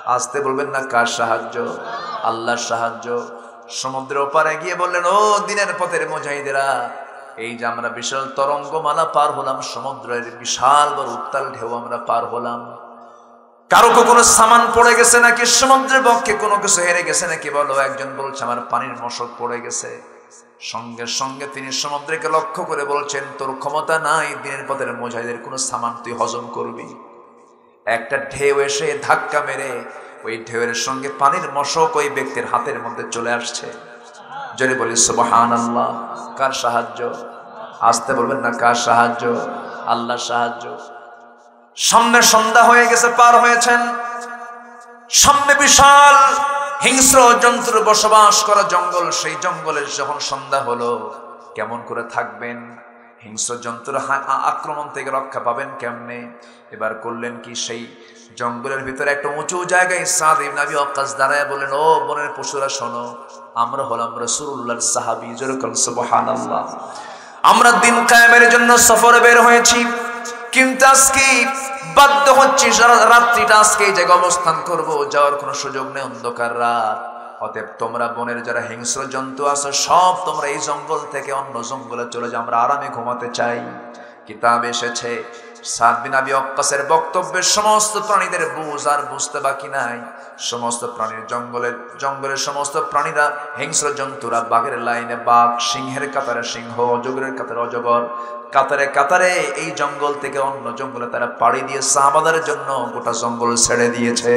A: আসতে বলবেন না কার সাহায্য? আল্লাহর সাহায্য। সমুদ্রের ওপারে গিয়ে বললেন, ও দিনের পথের মুজাহিদেরা, এই যে আমরা বিশাল তরঙ্গমালা পার হলাম, সমুদ্রের বিশাল বড় উত্তাল ঢেউ আমরা পার হলাম, কারো কোনো সামান পড়ে গেছে নাকি? সমুদ্রের পক্ষে কোনো কিছু হেরে গেছে নাকি? বলো। একজন বলছে আমার পানির মশক পড়ে গেছে। সঙ্গে সঙ্গে তিনি সমুদ্রকে লক্ষ্য করে বলছেন, তোর ক্ষমতা নাই দিনের পথের মুজাহিদের কোনো সামান তুই হজম করবি। একটা ঢেউ এসে ধাক্কা মেরে ওই ঢেউয়ের সঙ্গে পানির মশক ওই ব্যক্তির হাতের মধ্যে চলে আসছে। যদি বলি সুবহানাল্লাহ। কার সাহায্য? আসতে বলবেন না কার সাহায্য? আল্লাহর সাহায্য। সামনে সন্ধ্যা হয়ে গেছে, পার হয়েছেন। সামনে বিশাল হিংস্র জন্তুর বসবাস করা জঙ্গল। সেই জঙ্গলে যখন সন্ধ্যা হলো, কেমন করে থাকবেন? হিংস্র জন্তুর আক্রমণ থেকে রক্ষা পাবেন কেমনে? এবার করলেন কি, সেই জঙ্গলের ভিতরে একটা উঁচু জায়গায় সাদ ইবনে আবি ওয়াক্কাস দাঁড়ায় বললেন, ও বনের পশুরা শোনো, আমরা হলাম রাসূলুল্লাহর সাহাবী। যেরকম সুবহানাল্লাহ। আমরা দিন কায়েমের জন্য সফরে বের হয়েছি, কিন্তু আজকে বাধ্য হচ্ছি সারা রাত্রিটা আজকে এই জায়গায় অবস্থান করব, যাওয়ার কোনো সুযোগ নেই, অন্ধকার রাত। অতএব তোমরা বনের যারা হিংস্র জন্তু আছো, সব তোমরা এই জঙ্গল থেকে অন্য জঙ্গলে চলে যাও, আমরা আরামে ঘুমাতে চাই। কিতাব এসেছে, সাদ বিন আবি ওয়াক্কাসের বক্তব্যের সমস্ত প্রাণীদের বুঝ আর বুঝতে বাকি নাই। সমস্ত প্রাণীর জঙ্গলের জঙ্গলের সমস্ত প্রাণীরা, হিংস্র জন্তুরা বাঘের লাইনে বাঘ, সিংহের কাতারে সিংহ, অজগরের কাতারে অজগর, কাতারে কাতারে এই জঙ্গল থেকে অন্য জঙ্গলে তারা পাড়ি দিয়ে সাহাবাদের জন্য গোটা জঙ্গল ছেড়ে দিয়েছে।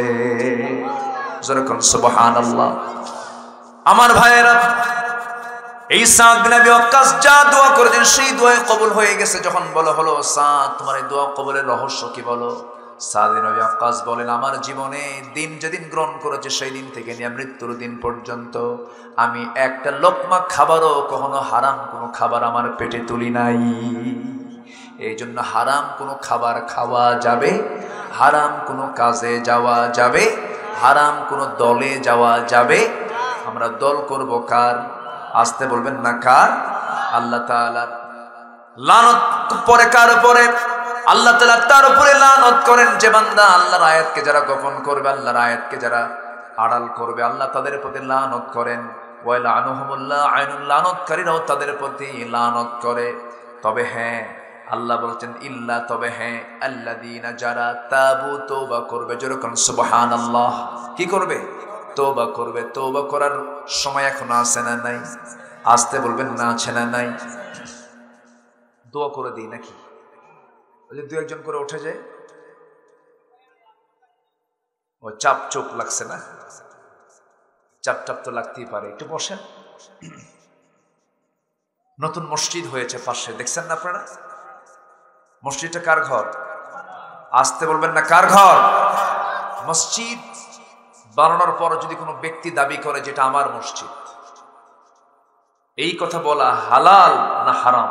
A: যেরকম সুবহানাল্লাহ। আমার ভাইয়েরা, এই সাদ বিন আবি ওয়াক্কাস যা দোয়া করেছেন সেই দোয়া কবুল হয়ে গেছে। যখন বলা হলো, সাদ তোমার এই দোয়া কবুলের রহস্য কি বলো? সাদ বিন আবি ওয়াক্কাস বলেন, আমার জীবনে দিন যেদিন গ্রহণ করেছে সেই দিন থেকে নিয়ে মৃত্যুর দিন পর্যন্ত আমি একটা লোকমা খাবারও কখনো হারাম কোনো খাবার আমার পেটে তুলি নাই। এই জন্য হারাম কোনো খাবার খাওয়া যাবে, হারাম কোনো কাজে যাওয়া যাবে, হারাম কোনো দলে যাওয়া যাবে। আমরা দল করব কার? আসতে বলবেন না কার? আল্লাহ তাআলার লানত পরে কার উপরে? আল্লাহ তাআলা তার উপরে লানত করেন যে বান্দা আল্লাহর আয়াতকে যারা গোপন করবে, আল্লাহর আয়াতকে যারা আড়াল করবে, আল্লাহ তাদের প্রতি লানত করেন। ওয়া লাআনুহুমুল্লাহ, আইনুল লানতকারীরাও তাদের প্রতি লানত করে। তবে হ্যাঁ, আল্লাহ বলছেন ইল্লা, তবে হ্যাঁ, আল্লাযীনা যারা তাবু, তওবা করবে। যেরকম সুবহানাল্লাহ। কি করবে? তওবা করবে। তওবা করার সময় এখন আছে না নাই? আসতে বলবেন না আছে না নাই? দোয়া করে দিই নাকি? ওই যে দু একজন করে উঠে যায়, ও চাপ চোপ লাগছে না? চাপ চাপ তো লাগতেই পারে, একটু বসেন। নতুন মসজিদ হয়েছে পাশে, দেখছেন না আপনারা? মসজিদটা কার ঘর? আসতে বলবেন না কার ঘর? মসজিদ বানানোর পর যদি কোনো ব্যক্তি দাবি করে যেটা আমার মসজিদ, এই কথা বলা হালাল না হারাম?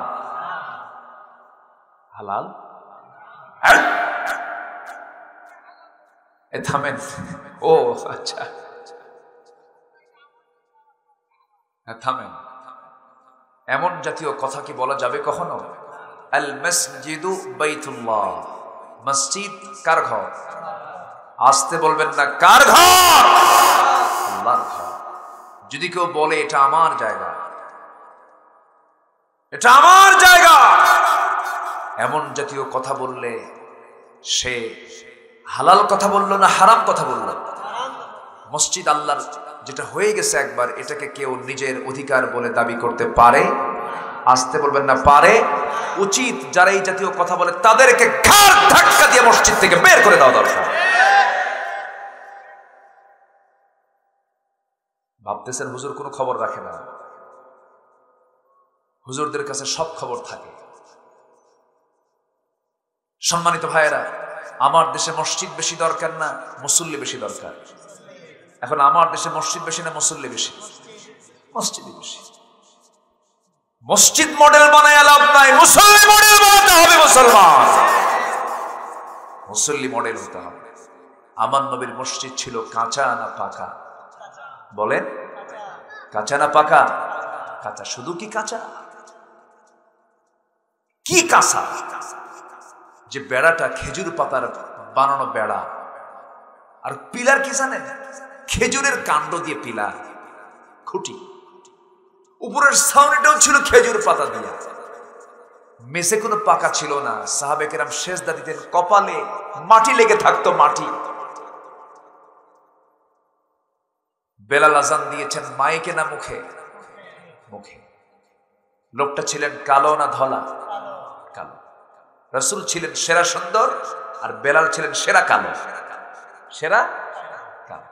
A: হালাল। এ থামেন। ও আচ্ছা, থামেন। এমন জাতীয় কথা কি বলা যাবে কখনো? আল মসজিদু বাইতুল্লাহ। মসজিদ কার ঘর? আসতে বলবেন না কার ঘর? আল্লাহর ঘর। যদি কেউ বলে এটা আমার জায়গা, এটা আমার জায়গা, এমন জাতীয় কথা বললে সে হালাল কথা বলল না হারাম কথা বলল? মসজিদ আল্লাহর যেটা হয়ে গেছে একবার, এটাকে কেউ নিজের অধিকার বলে দাবি করতে পারে? আসতে বলবেন না পারে? উচিত যারা এই জাতীয় কথা বলে তাদেরকে ঘাড় ধাক্কা দিয়ে মসজিদ থেকে বের করে দেওয়া দরকার। ভাবতেছেন হুজুর কোনো খবর রাখে না? হুজুরদের কাছে সব খবর থাকে। সম্মানিত ভাইয়েরা, আমার দেশে মসজিদ বেশি দরকার না মুসল্লি বেশি দরকার? এখন আমার দেশে মসজিদ বেশি না মুসল্লি বেশি? মসজিদই বেশি। মসজিদ মডেল বানায় লাভ নাই, মুসল্লি মডেল বানাতে হবে। মুসলমান মুসল্লি মডেল হতে হবে। আমার নবীর মসজিদ ছিল কাঁচা না পাকা? বলেন, কাঁচা না পাকা? কাঁচা। শুধু কি কাঁচা? কি কাঁচা? যে বেড়াটা খেজুর পাতার বানানো বেড়া, আর পিলার কি জানেন? খেজুরের কাণ্ড দিয়ে পিলার, খুঁটি। উপরের ছাউনিটাও ছিল খেজুর পাতা দিয়ে। মেঝে কোনো পাকা ছিল না। সাহাবে কেরাম সেজদা দিতেন, কপালে মাটি লেগে থাকতো, মাটি। বেলাল আজান দিয়েছেন মাইকে না মুখে? মুখে। লোকটা ছিলেন কালো না ধলা? কালো। রাসূল ছিলেন সেরা সুন্দর, আর বেলাল ছিলেন সেরা কালো। সেরা কালো।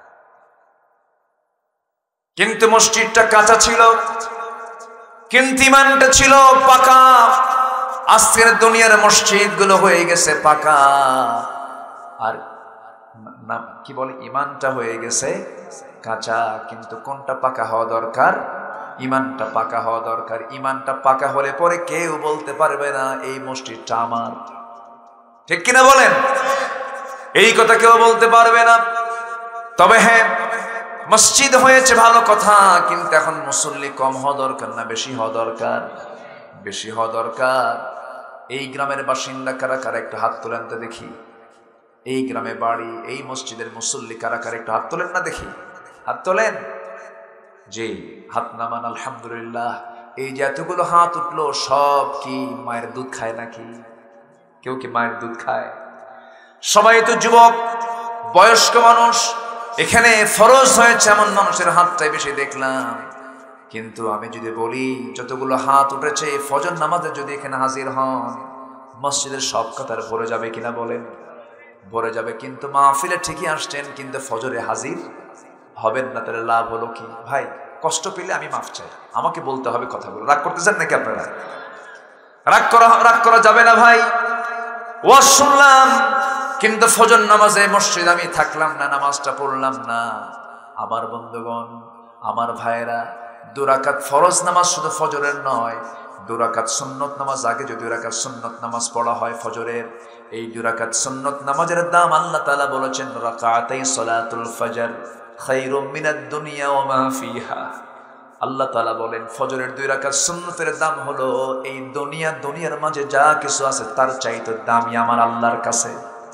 A: কিন্তু মসজিদটা কাঁচা ছিল, কিন্তু ইমানটা ছিল পাকা। আজকের দুনিয়ার মসজিদ গুলো হয়ে গেছে পাকা, আর নাম কি বলে, ইমানটা হয়ে গেছে কাঁচা। কিন্তু কোনটা পাকা হওয়া দরকার? ইমানটা পাকা হওয়া দরকার। ইমানটা পাকা হলে পরে কেউ বলতে পারবে না এই মসজিদটা আমার। ঠিক কিনা বলেন? এই কথা কেউ বলতে পারবে না। তবে হ্যাঁ, মসজিদ হয়েছে ভালো কথা, কিন্তু এখন মুসল্লি কম হওয়া দরকার না বেশি হওয়া দরকার? বেশি হওয়া দরকার। এই গ্রামের বাসিন্দা কারা কারা একটু হাত তোলেন তো দেখি। এই গ্রামে বাড়ি, এই মসজিদের মুসল্লি কারা কারা একটু হাত তোলেন না দেখি। হাত তোলেন? জি, হাত নামান। আলহামদুলিল্লাহ। এই যে এতগুলো হাত উঠলো, সব কি মায়ের দুধ খায় নাকি? কেউ কি মায়ের দুধ খায়? সবাই তো যুবক, বয়স্ক মানুষ। এখানে ফরজ হয়েছে এমন মানুষের হাতটাই বেশি দেখলাম। কিন্তু আমি যদি বলি যতগুলো হাত উঠেছে ফজর নামাজে যদি এখানে হাজির হন, মসজিদের সব কাতার ভরে যাবে কিনা বলেন? ভরে যাবে। কিন্তু মাহফিলে ঠিকই আসছেন, কিন্তু ফজরে হাজির হবেন না। তাহলে লাভ হলো কি? ভাই, কষ্ট পেলে আমি মাফ চাই, আমাকে বলতে হবে কথাগুলো। রাগ করতেছেন নাকি আপনারা? রাগ করা রাগ করা যাবে না ভাই। ওয়াজ শুনলাম, কিন্তু ফজর নামাজে মসজিদ আমি থাকলাম না, নামাজটা পড়লাম না। আমার বন্ধুগণ, আমার ভাইয়েরা, দুরাকাত ফরজ নামাজ শুধু ফজরের নয়, দুরাকাত সুন্নত নামাজ আগে যদি দুরাকাত সুন্নত নামাজ পড়া হয় ফজরের, এই দুরাকাত সুন্নত নামাজের দাম আল্লাহ তাআলা বলেছেন রাকাতাই সালাতুল ফজর খায়রুম মিনাদ দুনিয়া ওয়া মা ফিহা। আল্লাহ তাআলা বলেন ফজরের দুই রাকাত সুন্নতের দাম হলো এই দুনিয়া, দুনিয়ার মাঝে যা কিছু আছে তার চাইতে দামি আমার আল্লাহর কাছে।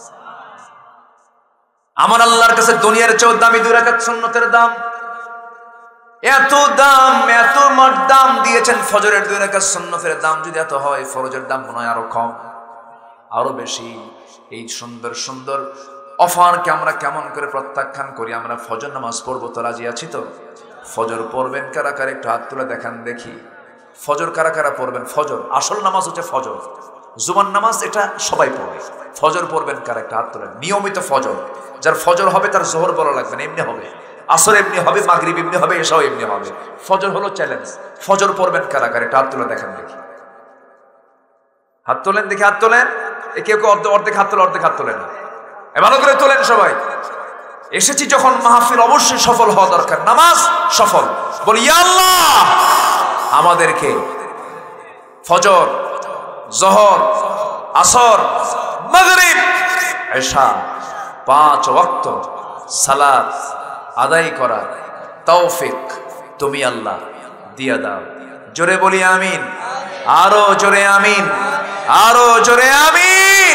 A: আমার আল্লাহর কাছে দুনিয়ার চেয়েও দামি দুই রাকাত সুন্নতের দাম। এত দাম, এত মার দাম দিয়েছেন ফজরের দুই রাকাত সুন্নতের দাম। যদি এত হয়, ফরজের দাম মনে হয় আরো কম, আরো বেশি। এই সুন্দর সুন্দর অফারকে আমরা কেমন করে প্রত্যাখ্যান করি? আমরা ফজর নামাজ পড়বো তো রাজি আছি তো? ফজর পড়বেন কারা কারা একটু হাত তুলে দেখান দেখি। ফজর কারা কারা পড়বেন? ফজর আসল নামাজ হচ্ছে ফজর, জুমার নামাজ এটা সবাই পড়বে। ফজর পড়বেন কারা একটা হাত তুলেন। নিয়মিত ফজর, যার ফজর হবে তার জোহর বলা লাগবে না, এমনি হবে। আসর এমনি হবে, মাগরিব এমনি হবে, এশাও এমনি হবে। ফজর হলো চ্যালেঞ্জ। ফজর পড়বেন কারা কারা একটা হাত তুলে দেখান দেখি। হাত তোলেন দেখি, হাত তোলেন। এ কেউ কেউ অর্ধেক হাত তোলে, অর্ধেক হাত তোলে না। ভালো করে তোলেন সবাই। এসেছি যখন মাহফিল অবশ্যই সফল হওয়া দরকার। নামাজ সফল, বলি ইয়া আল্লাহ আমাদেরকে ফজর, জোহর, আসর, মাগরিব, এশা পাঁচ ওয়াক্ত সালাত আদায় করার তৌফিক তুমি আল্লাহ দিয়া দাও। জোরে বলি আমিন, আরো জোরে আমিন, আরো জোরে আমিন।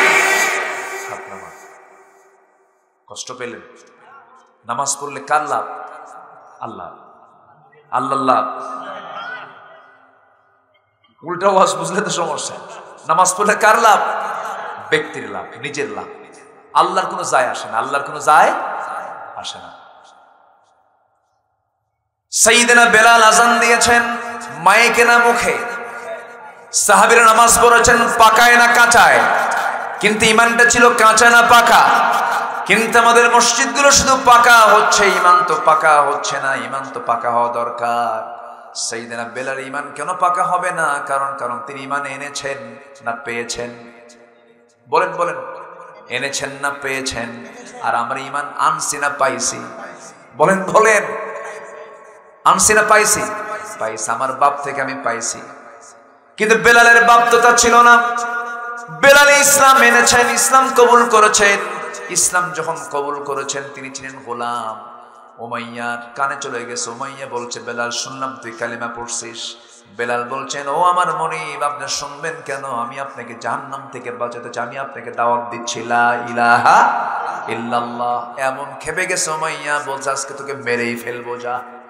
A: কষ্ট পেলেন? নামাজ পড়লে কার লাভ? আল্লাহ, আল্লাহ লাভ। উল্টা ওয়াজ বুঝলে তো সমস্যা। নামাজ পড়লে কার লাভ? ব্যক্তির লাভ, নিজের লাভ। আল্লাহর কোনো যায় আসে না, আল্লাহর কোনো যায় আসে না। সাইয়েদনা বেলাল আজান দিয়েছেন মাইকে না মুখে। সাহাবীরা নামাজ পড়েছেন পাকায় না কাঁচায়, কিন্তু ইমানটা ছিল কাঁচা না পাকা। কিন্তু আমাদের মসজিদগুলো শুধু পাকা হচ্ছে, ইমান তো পাকা হচ্ছে না। ইমান তো পাকা হওয়া দরকার। সাইয়েদনা বেলাল ইমান কেন পাকা হবে না? কারণ কারণ তিনি ইমান এনেছেন না পেয়েছেন? বলেন বলেন, এনেছেন না পেয়েছেন? আর আমরা ইমান আনছি না পাইছি? বলেন বলেন, আনছি না পাইছি? পাইছি, আমার বাপ থেকে আমি পাইছি। কিন্তু বেলালের বাপ তো তা ছিল না। বেলাল ইসলাম এনেছেন, ইসলাম কবুল করেছেন। ইসলাম যখন কবুল করেছেন তিনি ছিলেন গোলাম। উমাইয়ার কানে চলে গেছে। উমাইয়া বলছে বেলাল শুনলাম তুই কালিমা পড়ছিস। বেলাল বলছেন ও আমার মনিব, আপনি শুনবেন কেন? আমি আপনাকে জাহান্নাম থেকে বাঁচাতে চাই, আমি আপনাকে দাওয়াত দিচ্ছি লা ইলাহা ইল্লাল্লাহ। এমন খেপে গেছে উমাইয়া, বলছে আজকে তোকে মেরেই ফেলবো, যা।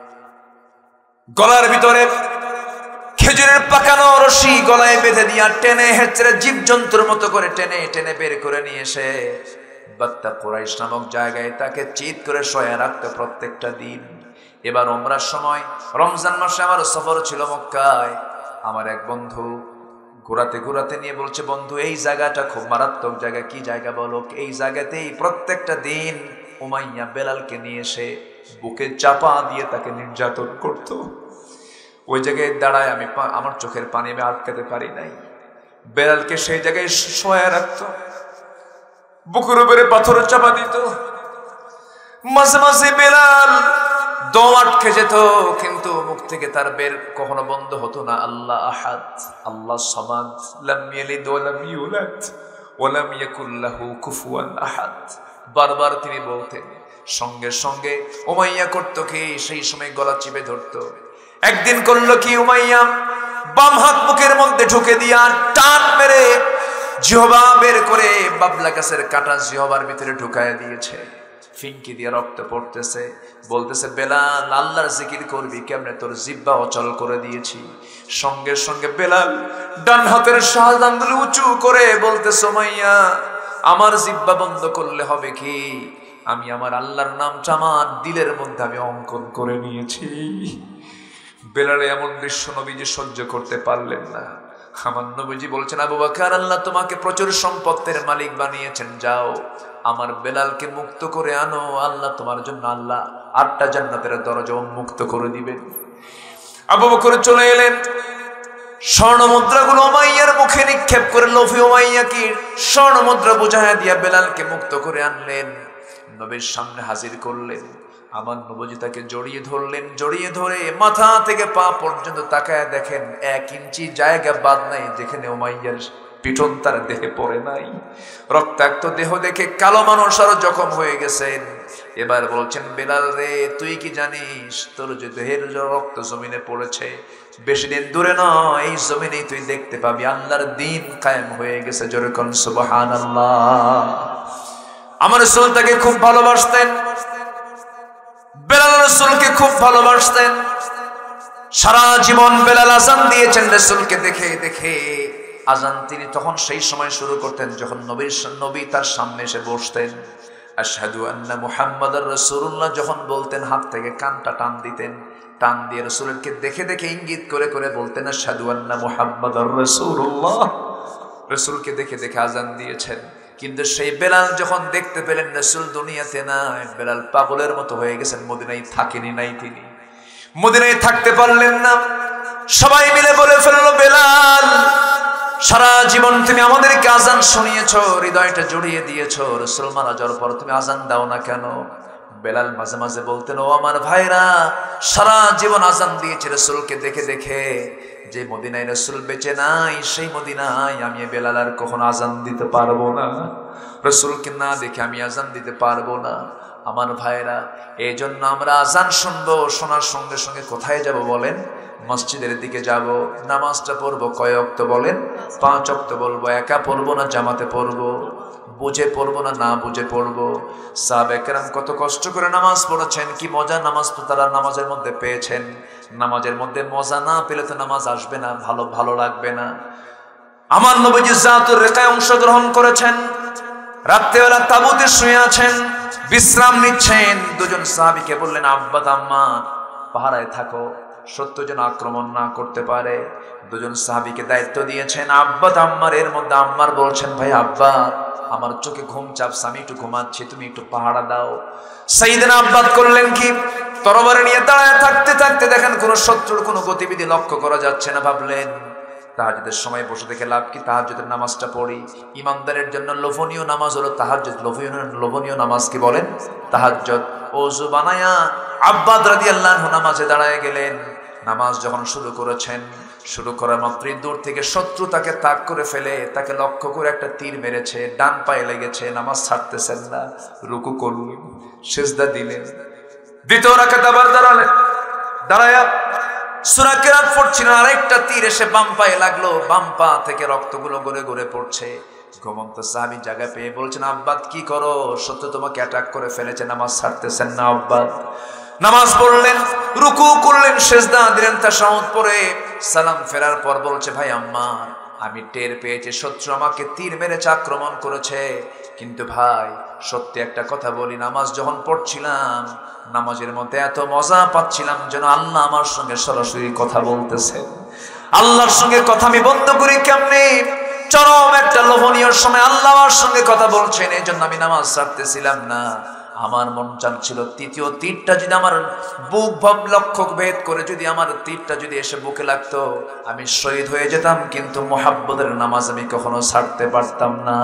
A: গলার ভিতরে খেজুরের পাকানো রশি গলায় বেঁধে দিয়া টেনে হেঁচড়ে জীবজন্তুর মতো করে টেনে টেনে বের করে নিয়ে এসে বাত্তা কুরাইশ নামক জায়গায় তাকে চিৎ করে শোয়া রাখতো প্রত্যেকটা দিন। এবার ওমরার সময় রমজান মাসে আমার সফর ছিল মক্কায়। আমার এক বন্ধু ঘোরাতে ঘোরাতে নিয়ে বলছে, বন্ধু এই জায়গাটা খুব মারাত্মক জায়গা। কি জায়গা বলো? এই জায়গাতেই প্রত্যেকটা দিন উমাইয়া বেলালকে নিয়ে এসে বুকে চাপা দিয়ে তাকে নির্যাতন করত। ওই জায়গায় দাঁড়ায় আমি আমার চোখের পানি আমি আটকাতে পারি নাই। বেলালকে সেই জায়গায় শোয়া রাখত, বুকের উপরে পাথর চাপা দিত। মাঝে মাঝে বেলাল দম আটকে যেত, কিন্তু মুখ থেকে তার বের কখনো বন্ধ হতো না। আল্লাহ আহাদ, আল্লাহ সামাদ, লাম ইয়ালিদ ওয়া লাম ইউলাদ ওয়া লাম ইয়াকুল লাহু কুফুয়ান আহাদ। বারবার তিনি বলতেন। সঙ্গে সঙ্গে উমাইয়া করতো কি, সেই সময় গলা চিপে ধরতো। একদিন করলো কি, উমাইয়া বাম হাত মুখের মধ্যে ঢুকে দিয়া টান মেরে জিহবা বের করে বাবলা গাছের কাটা জিহবার ভিতরে ঢুকায় দিয়েছে। ফিনকি দিয়ে রক্ত পড়তেছে। বলতেছে, বেলাল আল্লাহর জিকির করবি কেমনে, তোর জিহ্বা অচল করে দিয়েছি। সঙ্গে সঙ্গে বেলাল ডান হাতের শাহাদ আঙ্গুল উঁচু করে বলতেছে, উমাইয়া আমার জিহ্বা বন্ধ করলে হবে কি, আমি আমার আল্লাহর নামটা আমার দিলের মধ্যে আমি অঙ্কন করে নিয়েছি। বেলালে এমন দৃশ্য নবীজি সহ্য করতে পারলেন না। আমার নবীজি বলছেন, আবু বকর আল্লাহ তোমাকে প্রচুর সম্পদের মালিক বানিয়েছেন, যাও আমার বেলালকে মুক্ত করে আনো, আল্লাহ তোমার জন্য আল্লাহ আটটা জান্নাতের দরজা উন্মুক্ত করে দিবেন। আবু বকর চলে এলেন, স্বর্ণ মুদ্রাগুলো উমাইয়ার মুখে নিক্ষেপ করে লোভী উমাইয়াকে স্বর্ণ মুদ্রা বুঝাইয়া দিয়া বেলালকে মুক্ত করে আনলেন, নবীর সামনে হাজির করলেন। আমার নবীজি তাকে জড়িয়ে ধরলেন, জড়িয়ে ধরে মাথা থেকে পা পর্যন্ত তাকায় দেখেন এক ইঞ্চি জায়গা বাদ নাই যেখানে উমাইয়ার পিঠন তার দেহে পড়ে নাই। রক্তাক্ত দেহ দেখে কালো মানুষ আরো জখম হয়ে গেছেন। এবার বলছেন, বেলাল রে তুই কি জানিস তোর যে দেহের রক্ত জমিনে পড়েছে, বেশি দিন দূরে নয় এই জমিনেই তুই দেখতে পাবি আল্লাহর দ্বীন কায়েম হয়ে গেছে। জোরে কোন সুবহানাল্লাহ। আমার রাসূল তাকে খুব ভালোবাসতেন, বেলাল রাসূলকে খুব ভালোবাসতেন। সারা জীবন বেলাল আযান দিয়েছেন রাসূলকে দেখে দেখে। আযান তিনি তখন সেই সময় শুরু করতেন যখন নবীর নবী তার সামনে এসে বসতেন। আশহাদু আন্না মুহাম্মাদার রাসূলুল্লাহ যখন বলতেন হাত থেকে কানটা টান দিতেন, টান দিয়ে রাসূলকে দেখে দেখে ইঙ্গিত করে করে বলতেন আশহাদু আন্না মুহাম্মাদার রাসূলুল্লাহ। রাসূলকে দেখে দেখে আযান দিয়েছেন। কিন্তু সেই বেলাল যখন দেখতে পেলেন রাসূল দুনিয়াতে নাই, বেলাল পাগলের মতো হয়ে গেছেন, মদিনায় থাকেনি নাই, তিনি মদিনায় থাকতে পারলেন না। সবাই মিলে বলে ফেললো, বেলাল সারা জীবন তুমি আমাদেরকে আযান শুনিয়েছো, হৃদয়টা জড়িয়ে দিয়েছো, রাসূল মারা যাওয়ার পর তুমি আযান দাও না কেন? বেলাল মাঝে মাঝে বলতেন, ও আমার ভাইরা সারা জীবন আযান দিয়েছে রাসূলকে দেখে দেখে, যে মদিনায় রাসূল বেঁচে নাই সেই মদিনায় আমি বেলাল আর কখনো আযান দিতে পারবো না, রাসূলকে না দেখে আমি আযান দিতে পারবো না। আমার ভাইরা এই জন্য আমরা আযান শুনবো, শোনার সঙ্গে সঙ্গে কোথায় যাব বলেন? মসজিদের দিকে যাব, নামাজটা পড়বো কয় ওয়াক্ত বলেন? পাঁচ ওয়াক্ত বলবো। একা পড়বো না জামাতে পড়বো? বুঝে পড়বো না না বুঝে পড়বো? সাহাবায়ে কেরাম কত কষ্ট করে নামাজ পড়েছেন, কি মজা নামাজ তারা নামাজের মধ্যে পেয়েছেন। নামাজের মধ্যে মজা না পেলে তো নামাজ আসবে না, ভালো ভালো লাগবে না। আমার নবীজি জাতুর রেকায় অংশগ্রহণ করেছেন, রাত্রেবেলা তাবুতে শুয়ে আছেন, বিশ্রাম নিচ্ছেন। দুজন সাহাবীকে বললেন, আব্বা আম্মা পাহারায় থাকো, সত্য যেন আক্রমণ না করতে পারে। দুজন সাহাবীকে দায়িত্ব দিয়েছেন আব্বা আম্মার। এর মধ্যে আম্মার বলছেন, ভাই আব্বা আমার চোখে ঘুম চাপছে, আমি একটু ঘুমাচ্ছি, তুমি একটু পাহারা দাও। সাইয়েদনা আব্বাস করলেন কি, তরবারি নিয়ে দাঁড়ায় থাকতে থাকতে দেখেন কোন শত্রুর কোনো গতিবিধি লক্ষ্য করা যাচ্ছে না। ভাবলেন তাহাজ্জুদের সময় বসে দেখে লাভ কি, তাহাজ্জুদের নামাজটা পড়ি। ইমানদারের জন্য লোভনীয় নামাজ হলো তাহাজ্জুদ। লোভনীয় লোভনীয় নামাজ কি বলেন? তাহাজ্জুদ। ওযু বানায়া আব্বাস রাদিয়াল্লাহু আনহু নামাজে দাঁড়ায় গেলেন। নামাজ যখন শুরু করেছেন, শুরু করার মাত্রই দূর থেকে শত্রু তাকে তাক করে ফেলে, তাকে লক্ষ্য করে একটা তীর মেরেছে, ডান পায়ে লেগেছে, নামাজ ছাড়তেছেন না। রুকু করলেন, সিজদা দিলেন, দ্বিতীয় রাকাতে আবার দাঁড়ালেন, দাঁড়ায়া সূরা কিরাত পড়ছিলেন, আরেকটা তীর এসে বাম পায়ে লাগলো, বাম পা থেকে রক্তগুলো গড়ে গড়ে পড়ছে। ঘুমন্ত সাহাবী জায়গা পেয়ে বলছেন, আব্বাদ কি করো? সত্য তোমাকে অ্যাটাক করে ফেলেছে, নামাজ ছাড়তেছেন না আব্বাদ। নামাজ পড়লেন, রুকু করলেন, সিজদা দিলেন, তাশাহুদ পড়ে সালাম ফেরার পর বলছে, ভাই আম্মার, আমি টের পেয়েছি শত্রু আমাকে তীর মেরেছে, আক্রমণ করেছে, কিন্তু ভাই সত্যি একটা কথা বলি, নামাজ যখন পড়ছিলাম নামাজের মধ্যে এত মজা পাচ্ছিলাম যেন আল্লাহ আমার সঙ্গে সরাসরি কথা বলতেছে। আল্লাহর সঙ্গে কথা আমি বন্ধ করি কেমনে? চরম একটা লোভনীয় সময় আল্লাহ আমার সঙ্গে কথা বলছেন, এই জন্য আমি নামাজ ছাড়তেছিলাম না। আমার মন চাচ্ছিল তৃতীয় তীরটা যদি আমার বুক ভাব লক্ষ্য ভেদ করে যদি আমার তীরটা যদি এসে বুকে লাগতো, আমি শহীদ হয়ে যেতাম, কিন্তু মুহাব্বতের নামাজ আমি কখনো ছাড়তে পারতাম না।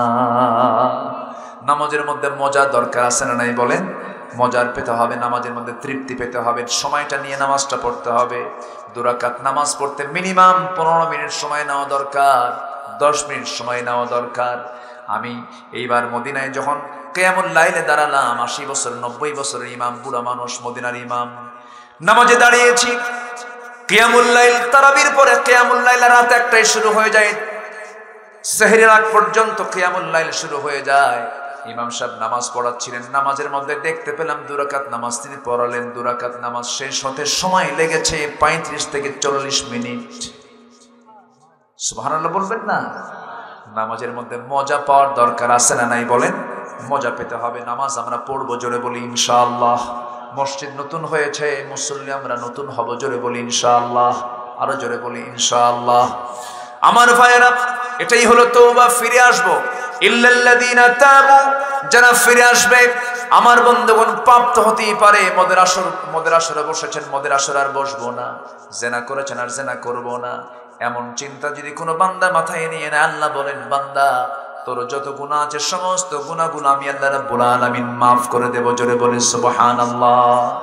A: নামাজের মধ্যে মজা দরকার আছে না নাই বলেন? মজার পেতে হবে, নামাজের মধ্যে তৃপ্তি পেতে হবে, সময়টা নিয়ে নামাজটা পড়তে হবে। দুরাকাত নামাজ পড়তে মিনিমাম পনেরো মিনিট সময় নেওয়া দরকার, দশ মিনিট সময় নেওয়া দরকার। আমি এইবার মদিনায় যখন কিয়ামুল লাইলে দাঁড়ালাম, আশি বছর নব্বই বছরের ইমাম, বুড়া মানুষ, মদিনার ইমাম, নামাজে দাঁড়িয়েছি। কিয়ামুল লাইল তারাবির পরে কিয়ামুল লাইল রাত একটাই শুরু হয়ে যায়, সেহরির আগ পর্যন্ত কিয়ামুল লাইল শুরু হয়ে যায়। ইমাম সাহেব নামাজ পড়াচ্ছিলেন, নামাজের মধ্যে দেখতে পেলাম দুরাকাত নামাজ তিনি পড়ালেন। দুরাকাত নামাজ শেষ হতে সময় লেগেছে পঁয়ত্রিশ থেকে চল্লিশ মিনিট। সুবহানাল্লাহ বলবেন না? নামাজের মধ্যে মজা পাওয়ার দরকার আছে না নাই বলেন? মজা পেতে হবে। নামাজ আমরা পড়বো, জোরে বলি ইনশাআল্লাহ। মসজিদ নতুন হয়েছে, মুসল্লি আমরা নতুন হব, জোরে বলি ইনশাআল্লাহ। আরো জোরে বলি ইনশাআল্লাহ। আমার ভাইয়েরা, এটাই হলো তওবা, ফিরে আসবো। ইল্লাল্লাযীনা তাবু, যারা ফিরে আসবে। আমার বন্ধুগণ, পাপ তো হতেই পারে, মদের আসর মদের আসরে বসেছেন, মদের আসর আর বসবো না, জেনা করেছেন আর জেনা করবো না, এমন চিন্তা যদি কোনো বান্দা মাথায় নিয়ে নেয়, আল্লাহ বলেন, বান্দা তোর যত গুনাহ আছে সমস্ত গুনাহগুলো আমি আল্লাহ রাব্বুল আলামিন মাফ করে দেব, জোরে বলে সুবহানাল্লাহ।